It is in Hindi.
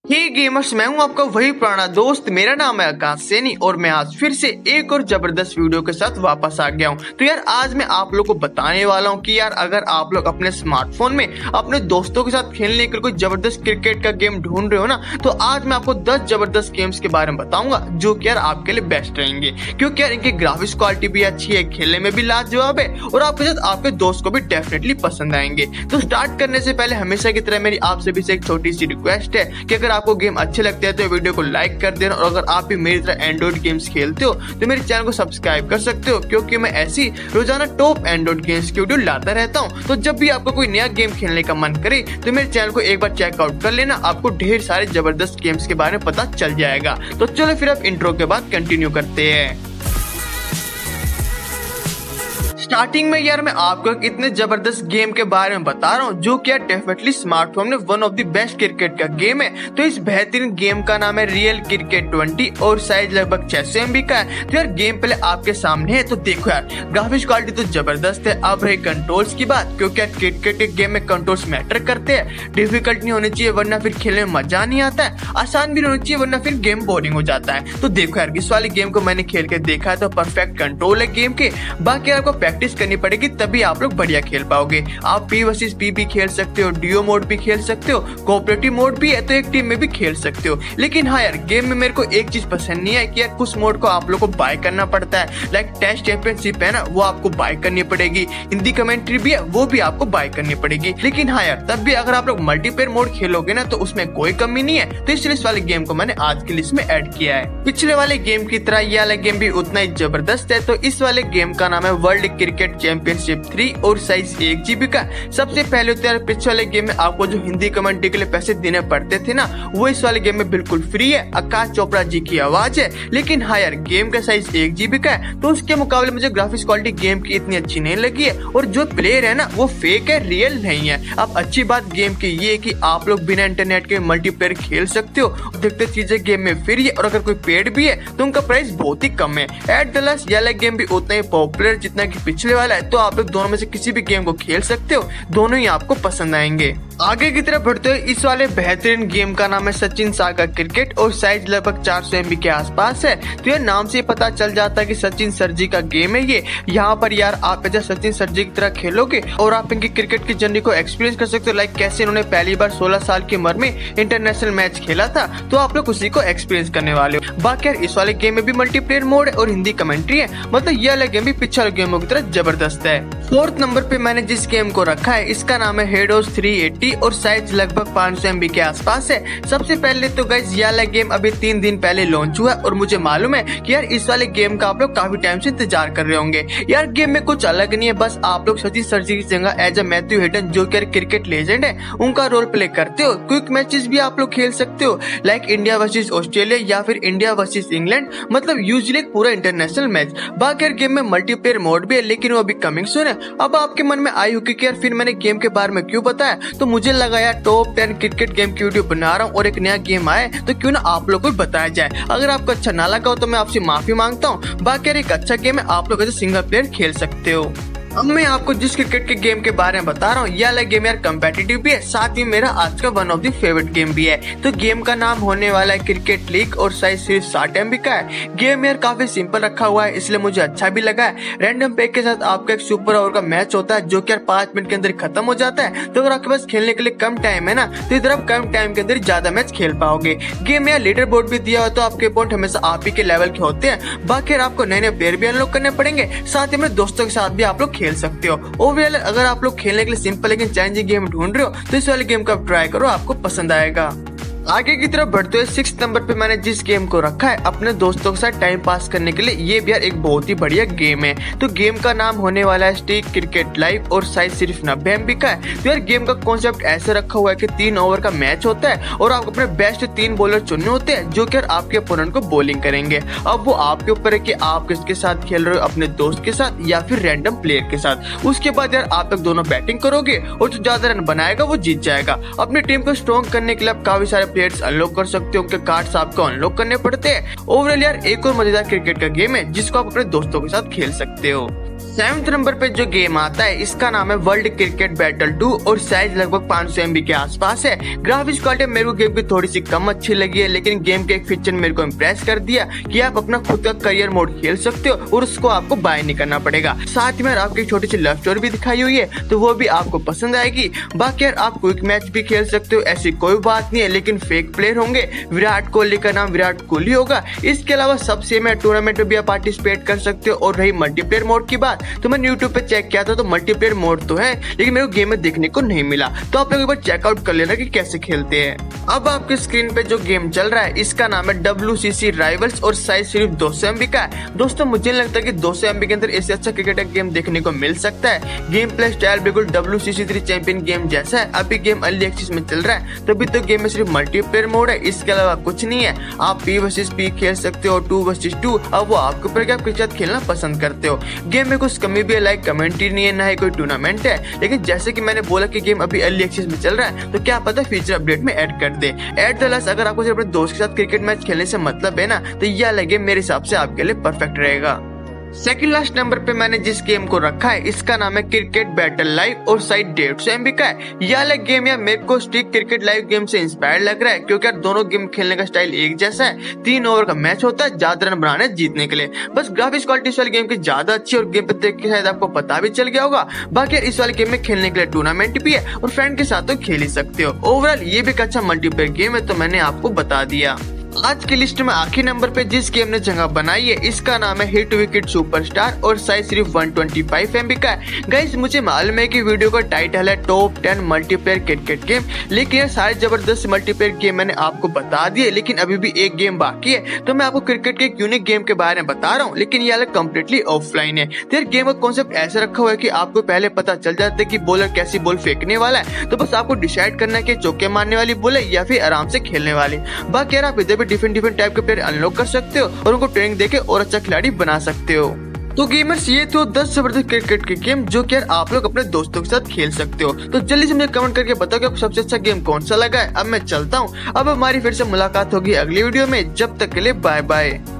हे गेमर्स, मैं हूं आपका वही पुराना दोस्त। मेरा नाम है आकाश सैनी और मैं आज फिर से एक और जबरदस्त वीडियो के साथ वापस आ गया हूं। तो यार आज मैं आप लोगों को बताने वाला हूं कि यार अगर आप लोग अपने स्मार्टफोन में अपने दोस्तों के साथ खेलने के लिए कोई जबरदस्त क्रिकेट का गेम ढूंढ रहे हो ना, तो आज मैं आपको 10 जबरदस्त गेम्स के बारे में बताऊंगा जो कि यार आपके लिए बेस्ट रहेंगे, क्योंकि यार इनकी ग्राफिक्स क्वालिटी भी अच्छी है, खेलने में भी लाजवाब है और आपके साथ आपके दोस्त को भी डेफिनेटली पसंद आएंगे। तो स्टार्ट करने से पहले हमेशा की तरह मेरी आप सभी से एक छोटी सी रिक्वेस्ट है कि अगर आपको गेम अच्छे लगते हैं तो वीडियो को लाइक कर देना, और अगर आप भी मेरी तरह एंड्रॉइड गेम्स खेलते हो तो मेरे चैनल को सब्सक्राइब कर सकते हो, क्योंकि मैं ऐसी रोजाना टॉप एंड्रॉइड गेम्स की वीडियो लाता रहता हूं। तो जब भी आपको कोई नया गेम खेलने का मन करे तो मेरे चैनल को एक बार चेकआउट कर लेना, आपको ढेर सारे जबरदस्त गेम्स के बारे में पता चल जाएगा। तो चलो फिर अब इंट्रो के बाद कंटिन्यू करते हैं। स्टार्टिंग में यार मैं आपको इतने जबरदस्त गेम के बारे में बता रहा हूँ जो कि यार डेफिनेटली स्मार्टफोन में one of the best cricket का गेम है। तो इस बेहतरीन गेम का नाम है रियल क्रिकेट 20 और साइज लगभग 600 MB का है। तो यार गेम पहले आपके सामने है, तो देखो यार ग्राफिक्स क्वालिटी तो जबरदस्त है। अब रही कंट्रोल्स की बात, क्योंकि यार क्रिकेट के गेम में कंट्रोल्स मैटर करते हैं। डिफिकल्ट नहीं होनी चाहिए वरना फिर खेलने में मजा नहीं आता है, आसान भी होनी चाहिए वरना फिर गेम बोरिंग हो जाता है। तो देखो यार इस वाले गेम को मैंने खेल के देखा है, तो परफेक्ट कंट्रोल है गेम के। बाकी आपको प्रैक्टिस करनी पड़ेगी तभी आप लोग बढ़िया खेल पाओगे। आप P वर्सेस P भी खेल सकते हो, डीओ मोड भी खेल सकते हो, कोऑपरेटिव मोड भी है तो एक टीम में भी खेल सकते हो। लेकिन हाँ यार गेम में मेरे को एक चीज पसंद नहीं है कि यार कुछ मोड को आप लोग को बाय करना पड़ता है। लाइक टेस्ट चैंपियनशिप है ना, वो आपको बाय करनी पड़ेगी। हिंदी कमेंट्री भी है, वो भी आपको बाय करनी पड़ेगी। लेकिन हाँ यार तब भी अगर आप लोग मल्टीप्लेयर मोड खेलोगे ना तो उसमें कोई कमी नहीं है। तो इसलिए इस वाले गेम को मैंने आज की लिस्ट में ऐड किया है। पिछले वाले गेम की तरह ये वाला गेम भी उतना ही जबरदस्त है। तो इस वाले गेम का नाम है वर्ल्ड क्रिकेट चैंपियनशिप 3 और साइज 1 GB का। सबसे पहले तो यार पिछले वाले गेम में आपको जो हिंदी कमेंट्री के लिए पैसे देने पड़ते थे ना, वो इस वाले गेम में बिल्कुल फ्री है। आकाश चोपड़ा जी की आवाज है। लेकिन हाँ यार गेम का साइज 1 GB का है, तो उसके मुकाबले मुझे ग्राफिक्स क्वालिटी गेम की इतनी अच्छी नहीं लगी है, और जो प्लेयर है ना वो फेक है, रियल नहीं है। अब अच्छी बात गेम की ये है कि आप लोग बिना इंटरनेट के मल्टीप्लेयर खेल सकते हो। देखते चीजें गेम में फ्री है, और अगर कोई पेड भी है तो उनका प्राइस बहुत ही कम है। एट द लास्ट ये वाला गेम भी उतना ही पॉपुलर जितना कि पिछले वाला है। तो आप लोग दोनों में से किसी भी गेम को खेल सकते हो, दोनों ही आपको पसंद आएंगे। आगे की तरफ बढ़ते हुए इस वाले बेहतरीन गेम का नाम है सचिन सागा क्रिकेट और साइज लगभग 400 MB के आसपास है। तो ये नाम से पता चल जाता है कि सचिन सर जी का गेम है ये। यहाँ पर यार आप जब सचिन सर जी की तरह खेलोगे और आप इनकी क्रिकेट की जर्नी को एक्सपीरियंस कर सकते हो। लाइक कैसे इन्होंने पहली बार 16 साल की उम्र में इंटरनेशनल मैच खेला था, तो आप लोग उसी को एक्सपीरियंस करने वाले हो। बाकी यार इस वाले गेम में भी मल्टीप्लेयर मोड है और हिंदी कमेंट्री है। मतलब ये वाला गेम भी पिछले गेमों की तरह जबरदस्त है। 4th नंबर पे मैंने जिस गेम को रखा है इसका नाम है हेडोस 380 और साइज लगभग 500 MB के आसपास है। सबसे पहले तो गाइस ये वाला गेम अभी 3 दिन पहले लॉन्च हुआ है, और मुझे मालूम है कि यार इस वाले गेम का आप लोग काफी टाइम से इंतजार कर रहे होंगे। यार गेम में कुछ अलग नहीं है, बस आप लोग सचिन सर जी की जगह एज अ मैथ्यू हेडन जो कि क्रिकेट लेजेंड है उनका रोल प्ले करते हो। क्विक मैचेस भी आप लोग खेल सकते हो, लाइक इंडिया वर्सेस ऑस्ट्रेलिया या फिर इंडिया वर्सेस इंग्लैंड, मतलब यूजुअली एक पूरा इंटरनेशनल मैच। बाकी यार गेम में मल्टीप्लेयर मोड भी है, लेकिन वो अभी कमिंग सून है। अब आपके मन में आई होगी कि यार फिर मैंने गेम के बारे में क्यों बताया, तो मुझे लगा यार टॉप 10 क्रिकेट गेम की वीडियो बना रहा हूँ और एक नया गेम आए तो क्यों ना आप लोग को बताया जाए। अगर आपको अच्छा ना लगा हो तो मैं आपसे माफी मांगता हूँ। बाकी यार एक अच्छा गेम है, आप लोग ऐसे सिंगल प्लेयर खेल सकते हो। अब मैं आपको जिस क्रिकेट के गेम के बारे में बता रहा हूँ ये वाला गेम यार कम्पेटिटिव भी है, साथ ही मेरा आज का one of the favourite game भी है। तो गेम का नाम होने वाला है क्रिकेट लीग और साइज सिर्फ 60 MB का है। गेम यार काफी सिंपल रखा हुआ है, इसलिए मुझे अच्छा भी लगा है। रैंडम पैक के साथ आपका एक सुपर ओवर का मैच होता है जो कि यार 5 मिनट के अंदर खत्म हो जाता है। तो अगर आपके पास खेलने के लिए कम टाइम है ना, तो इधर आप कम टाइम के अंदर ज्यादा मैच खेल पाओगे। गेम में यार लीडर बोर्ड भी दिया हुआ, तो आपके पॉइंट हमेशा आप ही के लेवल के होते हैं। बाकी यार आपको नए नए प्लेयर भी अनलॉक करने पड़ेंगे, साथ ही अपने दोस्तों के साथ भी आप लोग खेल सकते हो। ओवरऑल अगर आप लोग खेलने के लिए सिंपल लेकिन चैलेंजिंग गेम ढूंढ रहे हो तो इस वाले गेम का ट्राई करो, आपको पसंद आएगा। आगे की तरफ बढ़ते हुए 6th नंबर पे मैंने जिस गेम को रखा है अपने दोस्तों के साथ टाइम पास करने के लिए, ये भी यार एक बहुत ही बढ़िया गेम है। तो गेम का नाम होने वाला है स्टिक क्रिकेट लाइव और साइज सिर्फ 90 MB का है। तो यार गेम का कॉन्सेप्ट ऐसे रखा हुआ है कि 3 ओवर का मैच होता है और आप अपने बेस्ट 3 बॉलर चुनने होते हैं जो कि आपके ओपोनेंट को बॉलिंग करेंगे। अब वो आपके ऊपर है कि आप किसके साथ खेल रहे हो, अपने दोस्त के साथ या फिर रैंडम प्लेयर के साथ। उसके बाद यार आप लोग दोनों बैटिंग करोगे और जो ज्यादा रन बनाएगा वो जीत जाएगा। अपनी टीम को स्ट्रॉन्ग करने के लिए आप काफी सारे प्लेयर्स अनलॉक कर सकते हो, उनके कार्ड्स आपको अनलॉक करने पड़ते हैं। ओवरऑल यार एक और मजेदार क्रिकेट का गेम है जिसको आप अपने दोस्तों के साथ खेल सकते हो। 7वें नंबर पे जो गेम आता है इसका नाम है वर्ल्ड क्रिकेट बैटल 2 और साइज लगभग 500 MB के आसपास है। ग्राफिक्स क्वालिटी मेरे को गेम की थोड़ी सी कम अच्छी लगी है, लेकिन गेम के एक फीचर मेरे को इम्प्रेस कर दिया कि आप अपना खुद का करियर मोड खेल सकते हो और उसको आपको बाय नहीं करना पड़ेगा। साथ में आपकी छोटी सी लव स्टोरी भी दिखाई हुई है, तो वो भी आपको पसंद आएगी। बाकी यार आप क्विक मैच भी खेल सकते हो, ऐसी कोई बात नहीं है, लेकिन फेक प्लेयर होंगे। विराट कोहली का नाम विराट कोहली होगा। इसके अलावा सब सेम है, टूर्नामेंट में भी आप पार्टिसिपेट कर सकते हो। और रही मल्टीप्लेयर मोड की बात, तो मैंने यूट्यूब पे चेक किया था तो मल्टीप्लेयर मोड तो है, लेकिन मेरे को गेम में देखने को नहीं मिला। तो आप लोग एक बार चेकआउट कर लेना कि कैसे खेलते हैं। अब आपके स्क्रीन पे जो गेम चल रहा है इसका नाम है WCC राइवल्स और साइज सिर्फ 200 MB का है। दोस्तों मुझे नहीं लगता कि 200 MB के अंदर इससे अच्छा क्रिकेट गेम देखने को मिल सकता है। गेम प्ले स्टाइल बिल्कुल WCC3 चैंपियन गेम जैसा है। अभी गेम अर्ली एक्सेस में चल रहा है, तभी तो गेम में सिर्फ मल्टीप्लेयर मोड है, इसके अलावा कुछ नहीं है। आप P vs P खेल सकते हो, 2 vs 2। अब वो आपके ऊपर आप किसके साथ खेलना पसंद करते हो। गेम में कुछ कमी भी है, लाइक कमेंट्री नहीं है, ना ही कोई टूर्नामेंट है। लेकिन जैसे कि मैंने बोला कि गेम अभी अर्ली एक्सेस में चल रहा है, तो क्या पता फ्यूचर अपडेट में ऐड कर दे। एट द लास्ट अगर आपको सिर्फ अपने दोस्त के साथ क्रिकेट मैच खेलने से मतलब है ना, तो यह लगे मेरे हिसाब से आपके लिए परफेक्ट रहेगा। सेकंड लास्ट नंबर पे मैंने जिस गेम को रखा है इसका नाम है क्रिकेट बैटल लाइव और साइज 150 MB का है। यह अलग गेम यार मेरे को स्टिक क्रिकेट लाइव गेम से इंस्पायर्ड लग रहा है, क्योंकि यार दोनों गेम खेलने का स्टाइल एक जैसा है। 3 ओवर का मैच होता है, ज्यादा रन बनाने जीतने के लिए। बस ग्राफिक्स क्वालिटी इस वाले गेम की ज्यादा अच्छी और गेम पे देख के शायद आपको पता भी चल गया होगा। बाकी यार इस वाले गेम में खेलने के लिए टूर्नामेंट भी है और फ्रेंड के साथ तो खेल ही सकते हो। ओवरऑल ये भी एक अच्छा मल्टीप्लेयर गेम है, तो मैंने आपको बता दिया। आज की लिस्ट में आखिरी नंबर पे जिस गेम ने जगह बनाई है इसका नाम है हिट विकेट सुपरस्टार और साइज सिर्फ 125 MB का है। गाइस मुझे मालूम है कि वीडियो का टाइटल है टॉप 10 मल्टीप्लेयर क्रिकेट गेम, लेकिन ये सारे जबरदस्त मल्टीप्लेयर गेम मैंने आपको बता दिए, लेकिन अभी भी एक गेम बाकी है। तो मैं आपको क्रिकेट के एक यूनिक गेम के बारे में बता रहा हूँ, लेकिन ये अलग कम्प्लीटली ऑफलाइन है। तो गेम का कॉन्सेप्ट ऐसा रखा हुआ है कि आपको पहले पता चल जाता है कि बॉलर कैसी बॉल फेंकने वाला है, तो बस आपको डिसाइड करना है कि चौके मारने वाली बॉल है या फिर आराम से खेलने वाली। बाकी यार आप इधर डिफरेंट टाइप के प्लेयर अनलॉक कर सकते हो और उनको ट्रेनिंग देके और अच्छा खिलाड़ी बना सकते हो। तो गेमर्स ये तो 10 जबरदस्त क्रिकेट के गेम जो कि यार आप लोग अपने दोस्तों के साथ खेल सकते हो। तो जल्दी से मुझे कमेंट करके बताओ कि आपको सबसे अच्छा गेम कौन सा लगा है। अब मैं चलता हूँ, अब हमारी फिर से मुलाकात होगी अगली वीडियो में। जब तक के लिए बाय बाय।